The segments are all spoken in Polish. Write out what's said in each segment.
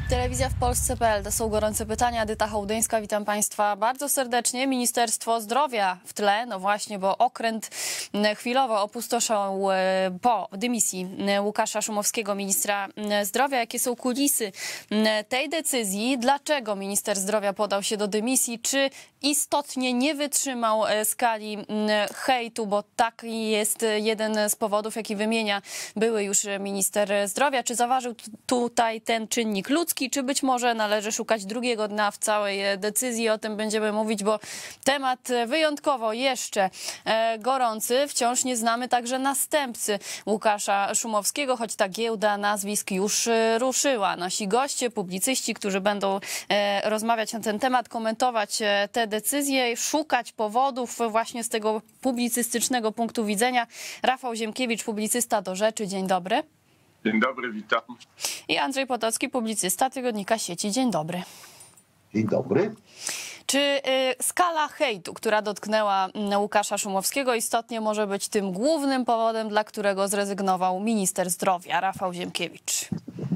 Telewizja w Polsce.pl. To są gorące pytania. Edyta Hołdyńska, witam Państwa bardzo serdecznie. Ministerstwo Zdrowia w tle, no właśnie, bo okręt chwilowo opustoszał po dymisji Łukasza Szumowskiego, ministra zdrowia. Jakie są kulisy tej decyzji? Dlaczego minister zdrowia podał się do dymisji? Czy istotnie nie wytrzymał skali hejtu, bo taki jest jeden z powodów, jaki wymienia były już minister zdrowia. Czy zaważył tutaj ten czynnik ludzki? Czy być może należy szukać drugiego dna w całej decyzji? O tym będziemy mówić, bo temat wyjątkowo jeszcze gorący. Wciąż nie znamy także następcy Łukasza Szumowskiego, choć ta giełda nazwisk już ruszyła. Nasi goście, publicyści, którzy będą rozmawiać na ten temat, komentować te decyzje, szukać powodów właśnie z tego publicystycznego punktu widzenia. Rafał Ziemkiewicz, publicysta Do Rzeczy. Dzień dobry. Dzień dobry, witam. I Andrzej Potocki, publicysta Tygodnika Sieci. Dzień dobry. Dzień dobry. Czy skala hejtu, która dotknęła Łukasza Szumowskiego, istotnie może być tym głównym powodem, dla którego zrezygnował minister zdrowia Rafał Ziemkiewicz?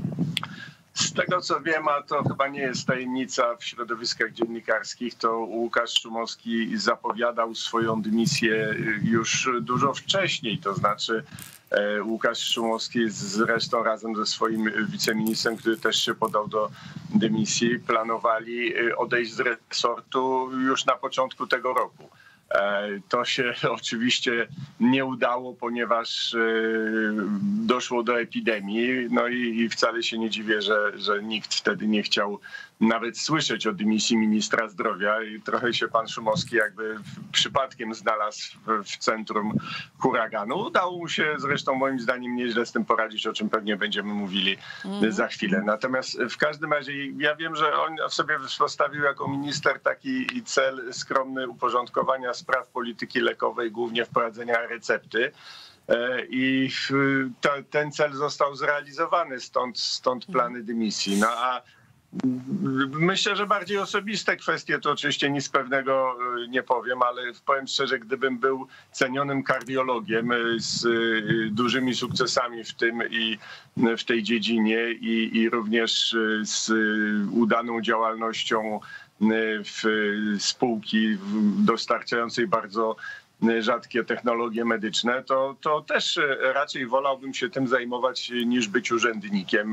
Z tego co wiem, a to chyba nie jest tajemnica w środowiskach dziennikarskich, to Łukasz Szumowski zapowiadał swoją dymisję już dużo wcześniej. To znaczy Łukasz Szumowski zresztą razem ze swoim wiceministrem, który też się podał do dymisji, planowali odejść z resortu już na początku tego roku. To się oczywiście nie udało, ponieważ doszło do epidemii. No i wcale się nie dziwię, że nikt wtedy nie chciał nawet słyszeć o dymisji ministra zdrowia. I trochę się pan Szumowski jakby przypadkiem znalazł w centrum huraganu. Udało mu się zresztą moim zdaniem nieźle z tym poradzić, o czym pewnie będziemy mówili za chwilę. Natomiast w każdym razie ja wiem, że on sobie postawił jako minister taki cel skromny uporządkowania spraw polityki lekowej, głównie wprowadzenia recepty. I ten cel został zrealizowany, stąd plany dymisji. No a myślę, że bardziej osobiste kwestie, to oczywiście nic pewnego nie powiem, ale powiem szczerze, gdybym był cenionym kardiologiem z dużymi sukcesami w tym i w tej dziedzinie i również z udaną działalnością w spółki dostarczającej bardzo rzadkie technologie medyczne, to też raczej wolałbym się tym zajmować niż być urzędnikiem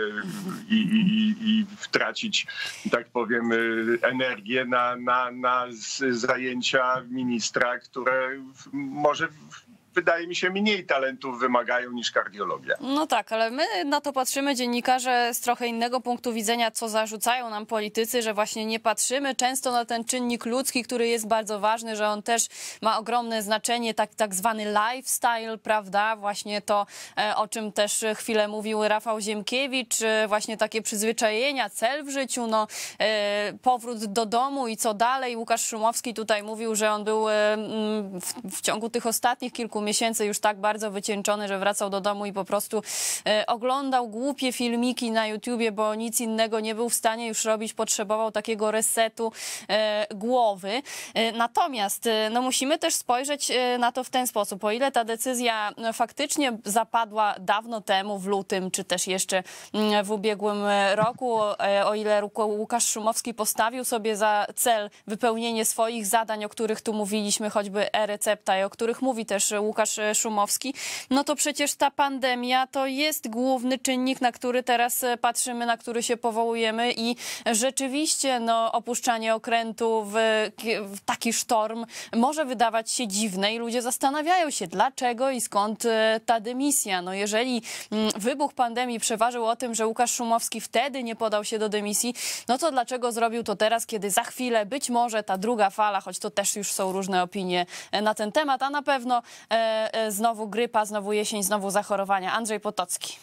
i tracić, tak powiem, energię na zajęcia ministra, które może wydaje mi się mniej talentów wymagają niż kardiologia. No tak, ale my na to patrzymy, dziennikarze, z trochę innego punktu widzenia, co zarzucają nam politycy, że właśnie nie patrzymy często na ten czynnik ludzki, który jest bardzo ważny, że on też ma ogromne znaczenie, tak zwany lifestyle, prawda? Właśnie to, o czym też chwilę mówił Rafał Ziemkiewicz, właśnie takie przyzwyczajenia, cel w życiu, no, powrót do domu i co dalej. Łukasz Szumowski tutaj mówił, że on był w ciągu tych ostatnich kilku miesięcy już tak bardzo wycieńczony, że wracał do domu i po prostu oglądał głupie filmiki na YouTubie, bo nic innego nie był w stanie już robić, potrzebował takiego resetu głowy. Natomiast no, musimy też spojrzeć na to w ten sposób. O ile ta decyzja faktycznie zapadła dawno temu, w lutym, czy też jeszcze w ubiegłym roku, o ile Łukasz Szumowski postawił sobie za cel wypełnienie swoich zadań, o których tu mówiliśmy, choćby e-recepta i o których mówi też Łukasz Szumowski, no to przecież ta pandemia to jest główny czynnik, na który teraz patrzymy, na który się powołujemy i rzeczywiście no, opuszczanie okrętu w taki sztorm może wydawać się dziwne i ludzie zastanawiają się, dlaczego i skąd ta dymisja. No jeżeli wybuch pandemii przeważył o tym, że Łukasz Szumowski wtedy nie podał się do dymisji, no to dlaczego zrobił to teraz, kiedy za chwilę być może ta druga fala, choć to też już są różne opinie na ten temat, a na pewno znowu grypa, znowu jesień, znowu zachorowania. Andrzej Potocki.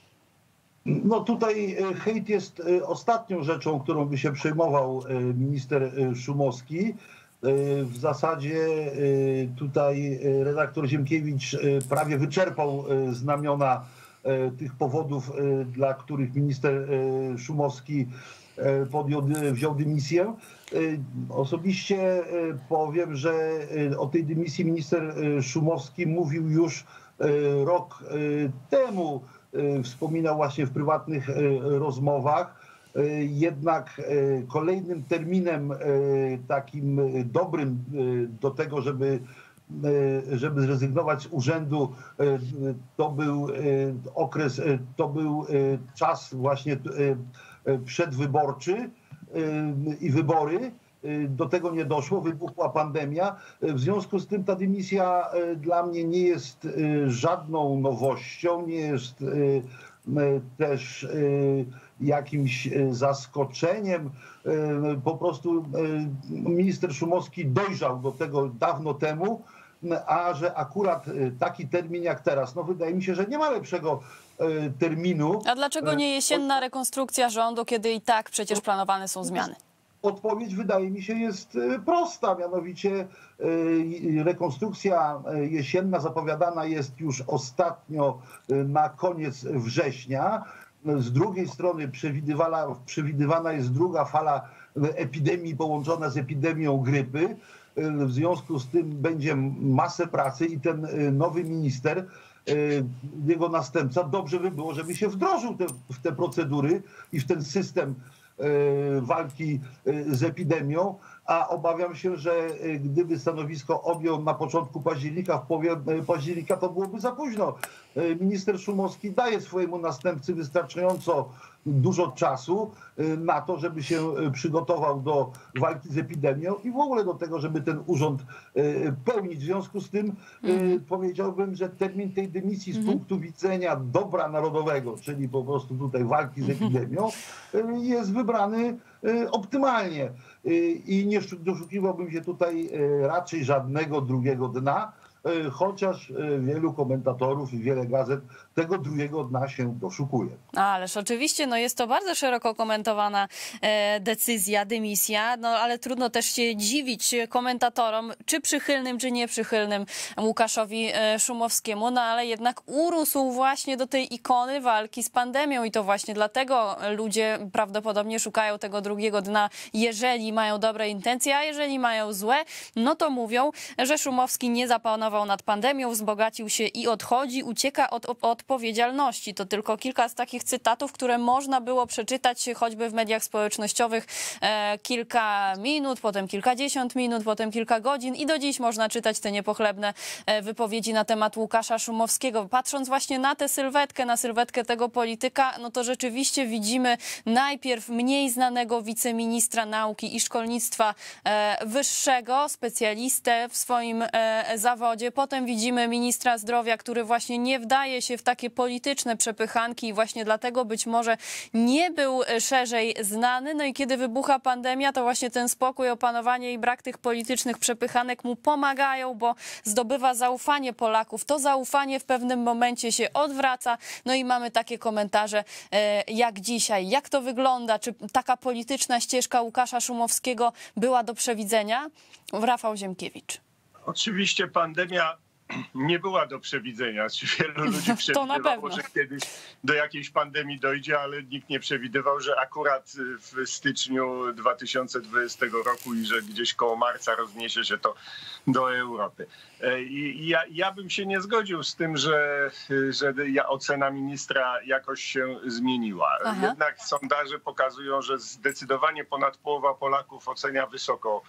No tutaj hejt jest ostatnią rzeczą, którą by się przejmował minister Szumowski. W zasadzie tutaj redaktor Ziemkiewicz prawie wyczerpał znamiona tych powodów, dla których minister Szumowski wziął dymisję. Osobiście powiem, że o tej dymisji minister Szumowski mówił już rok temu. Wspominał właśnie w prywatnych rozmowach. jednak kolejnym terminem takim dobrym do tego, żeby zrezygnować z urzędu, to był okres, to był czas właśnie przedwyborczy i wybory. Do tego nie doszło, wybuchła pandemia. W związku z tym ta dymisja dla mnie nie jest żadną nowością, nie jest też jakimś zaskoczeniem. Po prostu minister Szumowski dojrzał do tego dawno temu, a że akurat taki termin jak teraz, no wydaje mi się, że nie ma lepszego terminu. A dlaczego nie jesienna rekonstrukcja rządu, kiedy i tak przecież planowane są zmiany? Odpowiedź wydaje mi się jest prosta, mianowicie rekonstrukcja jesienna zapowiadana jest już ostatnio na koniec września. Z drugiej strony przewidywana jest druga fala epidemii połączona z epidemią grypy. W związku z tym będzie masę pracy i ten nowy minister, jego następca, dobrze by było, żeby się wdrożył w te procedury i w ten system walki z epidemią, a obawiam się, że gdyby stanowisko objął na początku października, w połowie października, to byłoby za późno. Minister Szumowski daje swojemu następcy wystarczająco dużo czasu na to, żeby się przygotował do walki z epidemią i w ogóle do tego, żeby ten urząd pełnić. W związku z tym powiedziałbym, że termin tej dymisji z punktu widzenia dobra narodowego, czyli po prostu tutaj walki z epidemią, jest wybrany optymalnie. I nie doszukiwałbym się tutaj raczej żadnego drugiego dna, chociaż wielu komentatorów i wiele gazet tego drugiego dna się doszukuje. Ależ oczywiście, no jest to bardzo szeroko komentowana decyzja, dymisja, no ale trudno też się dziwić komentatorom, czy przychylnym, czy nieprzychylnym Łukaszowi Szumowskiemu, no ale jednak urósł właśnie do tej ikony walki z pandemią i to właśnie dlatego ludzie prawdopodobnie szukają tego drugiego dna, jeżeli mają dobre intencje, a jeżeli mają złe, no to mówią, że Szumowski nie zapanował nad pandemią, wzbogacił się i odchodzi, ucieka od odpowiedzialności. To tylko kilka z takich cytatów, które można było przeczytać choćby w mediach społecznościowych kilka minut, potem kilkadziesiąt minut, potem kilka godzin i do dziś można czytać te niepochlebne wypowiedzi na temat Łukasza Szumowskiego. Patrząc właśnie na tę sylwetkę, na sylwetkę tego polityka, no to rzeczywiście widzimy najpierw mniej znanego wiceministra nauki i szkolnictwa wyższego, specjalistę w swoim zawodzie. Potem widzimy ministra zdrowia, który właśnie nie wdaje się w takie polityczne przepychanki i właśnie dlatego być może nie był szerzej znany. No i kiedy wybucha pandemia, to właśnie ten spokój, opanowanie i brak tych politycznych przepychanek mu pomagają, bo zdobywa zaufanie Polaków. To zaufanie w pewnym momencie się odwraca. No i mamy takie komentarze jak dzisiaj. Jak to wygląda? Czy taka polityczna ścieżka Łukasza Szumowskiego była do przewidzenia? Rafał Ziemkiewicz. Oczywiście pandemia nie była do przewidzenia. Wielu ludzi przewidywało, że kiedyś do jakiejś pandemii dojdzie, ale nikt nie przewidywał, że akurat w styczniu 2020 roku i że gdzieś koło marca rozniesie się to do Europy. I ja bym się nie zgodził z tym, że ocena ministra jakoś się zmieniła. Aha. Jednak sondaże pokazują, że zdecydowanie ponad połowa Polaków ocenia wysoko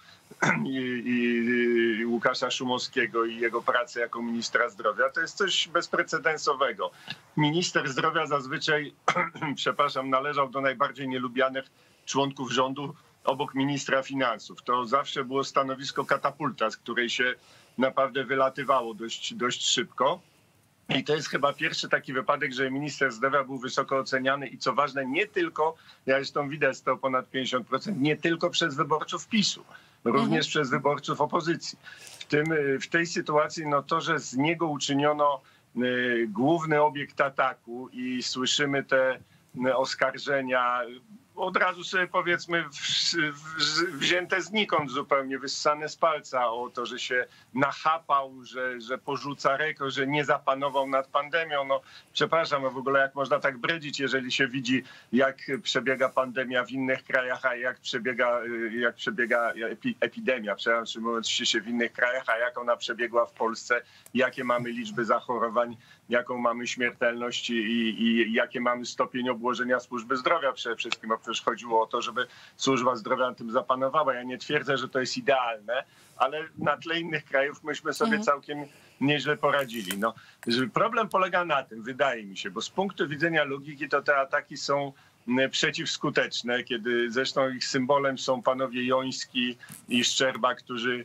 i Łukasza Szumowskiego i jego pracę jako ministra zdrowia. To jest coś bezprecedensowego. Minister zdrowia zazwyczaj, należał do najbardziej nielubianych członków rządu obok ministra finansów. To zawsze było stanowisko katapulta, z której się naprawdę wylatywało dość szybko. I to jest chyba pierwszy taki wypadek, że minister zdrowia był wysoko oceniany i co ważne, nie tylko, zresztą widać to ponad 50%, nie tylko przez wyborców PiS-u, również przez wyborców opozycji. W tej sytuacji no to, że z niego uczyniono główny obiekt ataku i słyszymy te oskarżenia, od razu sobie powiedzmy wzięte znikąd zupełnie, wyssane z palca o to, że się nachapał, że porzuca rekord, że nie zapanował nad pandemią. No przepraszam, a w ogóle jak można tak bredzić, jeżeli się widzi, jak przebiega pandemia w innych krajach, a jak przebiega epidemia, przepraszam, mówiąc się w innych krajach, a jak ona przebiegła w Polsce, jakie mamy liczby zachorowań, jaką mamy śmiertelność i jakie mamy stopień obłożenia służby zdrowia przede wszystkim, bo przecież chodziło o to, żeby służba zdrowia na tym zapanowała. Ja nie twierdzę, że to jest idealne, ale na tle innych krajów myśmy sobie całkiem nieźle poradzili. No, problem polega na tym, wydaje mi się, bo z punktu widzenia logiki to te ataki są przeciwskuteczne, kiedy zresztą ich symbolem są panowie Joński i Szczerba, którzy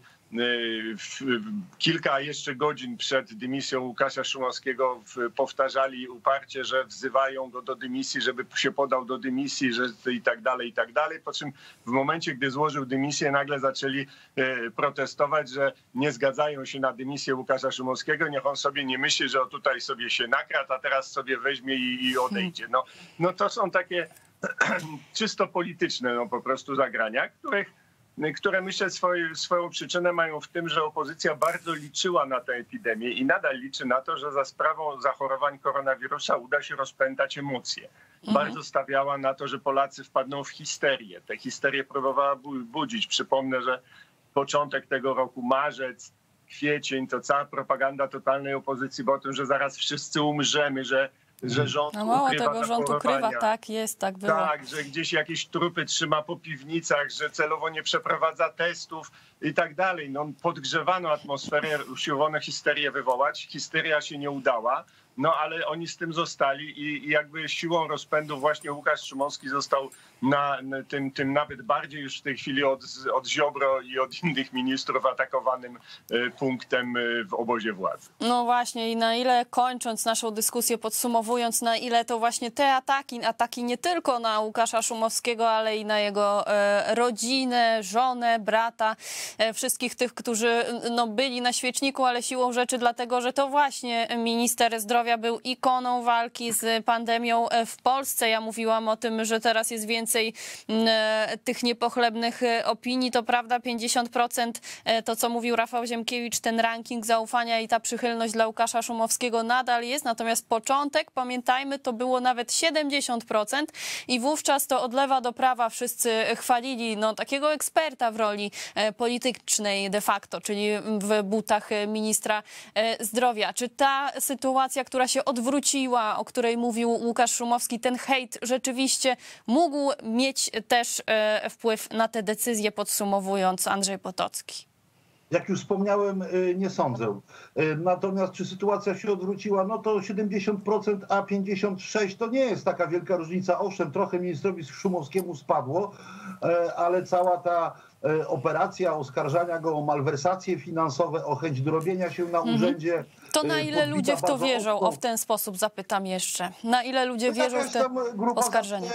kilka jeszcze godzin przed dymisją Łukasza Szumowskiego powtarzali uparcie, że wzywają go do dymisji, żeby się podał do dymisji, że i tak dalej, i tak dalej. Po czym w momencie, gdy złożył dymisję, nagle zaczęli protestować, że nie zgadzają się na dymisję Łukasza Szumowskiego. Niech on sobie nie myśli, że tutaj sobie się nakradł, a teraz sobie weźmie i odejdzie. No to są takie czysto polityczne po prostu zagrania, które myślę swoją przyczynę mają w tym, że opozycja bardzo liczyła na tę epidemię i nadal liczy na to, że za sprawą zachorowań koronawirusa uda się rozpętać emocje. Bardzo stawiała na to, że Polacy wpadną w histerię. Tę histerię próbowała budzić. Przypomnę, że początek tego roku, marzec, kwiecień, to cała propaganda totalnej opozycji była o tym, że zaraz wszyscy umrzemy, że rząd mało ukrywa tego, rząd ukrywa, tak było. Tak, że gdzieś jakieś trupy trzyma po piwnicach, że celowo nie przeprowadza testów i tak dalej. No, podgrzewano atmosferę, usiłowano histerię wywołać. Histeria się nie udała, no ale oni z tym zostali i jakby siłą rozpędu właśnie Łukasz Szumowski został na tym nawet bardziej już w tej chwili od Ziobro i od innych ministrów atakowanym punktem w obozie władzy. No właśnie i na ile, kończąc naszą dyskusję, podsumowując, na ile to właśnie te ataki nie tylko na Łukasza Szumowskiego, ale i na jego rodzinę, żonę, brata, wszystkich tych, którzy byli na świeczniku, ale siłą rzeczy dlatego, że to właśnie minister zdrowia był ikoną walki z pandemią w Polsce. Ja mówiłam o tym, że teraz jest więcej tych niepochlebnych opinii. To prawda, 50% to, co mówił Rafał Ziemkiewicz, ten ranking zaufania i ta przychylność dla Łukasza Szumowskiego nadal jest. Natomiast początek, pamiętajmy, to było nawet 70% i wówczas to od lewa do prawa wszyscy chwalili takiego eksperta w roli politycznej de facto, czyli w butach ministra zdrowia. Czy ta sytuacja, która się odwróciła, o której mówił Łukasz Szumowski, ten hejt rzeczywiście mógł mieć też wpływ na te decyzje, podsumowując Andrzej Potocki? Jak już wspomniałem, nie sądzę. Natomiast czy sytuacja się odwróciła? No to 70%, a 56% to nie jest taka wielka różnica. Owszem, trochę ministrowi Szumowskiemu spadło, ale cała ta operacja oskarżania go o malwersacje finansowe, o chęć dorobienia się na urzędzie. To na ile ludzie w to wierzą? O, w ten sposób zapytam jeszcze. Na ile ludzie wierzą w te oskarżenia?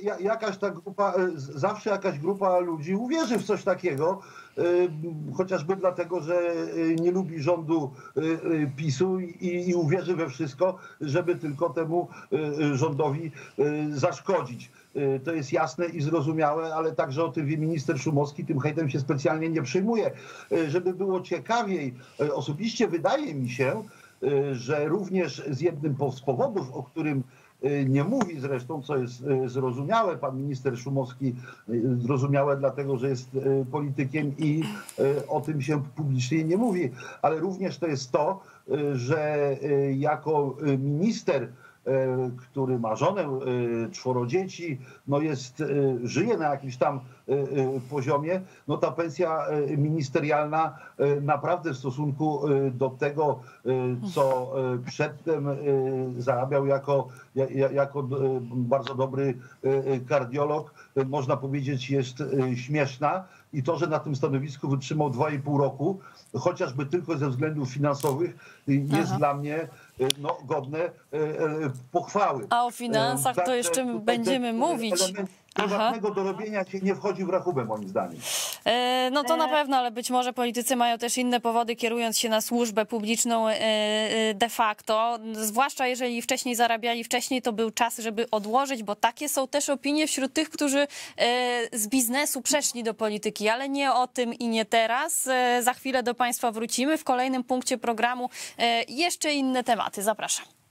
Zawsze jakaś grupa ludzi uwierzy w coś takiego, chociażby dlatego, że nie lubi rządu PiS-u i uwierzy we wszystko, żeby tylko temu rządowi zaszkodzić. To jest jasne i zrozumiałe, ale także o tym wie minister Szumowski, tym hejtem się specjalnie nie przyjmuje. Żeby było ciekawiej, osobiście wydaje mi się, że również z jednym z powodów, o którym nie mówi zresztą, co jest zrozumiałe, pan minister Szumowski, zrozumiałe dlatego, że jest politykiem i o tym się publicznie nie mówi, ale również to jest to, że jako minister, który ma żonę, 4 dzieci, żyje na jakimś tam poziomie, ta pensja ministerialna naprawdę w stosunku do tego, co przedtem zarabiał jako bardzo dobry kardiolog, można powiedzieć, jest śmieszna. I to, że na tym stanowisku wytrzymał 2,5 roku, chociażby tylko ze względów finansowych, jest dla mnie godne pochwały. A o finansach to jeszcze będziemy mówić. Element prywatnego dorobienia się nie wchodzi w rachubę, moim zdaniem. No to na pewno, ale być może politycy mają też inne powody, kierując się na służbę publiczną de facto. Zwłaszcza jeżeli wcześniej zarabiali, to był czas, żeby odłożyć, bo takie są też opinie wśród tych, którzy z biznesu przeszli do polityki, ale nie o tym i nie teraz. Za chwilę do Państwa wrócimy. W kolejnym punkcie programu jeszcze inne tematy. Zapraszam.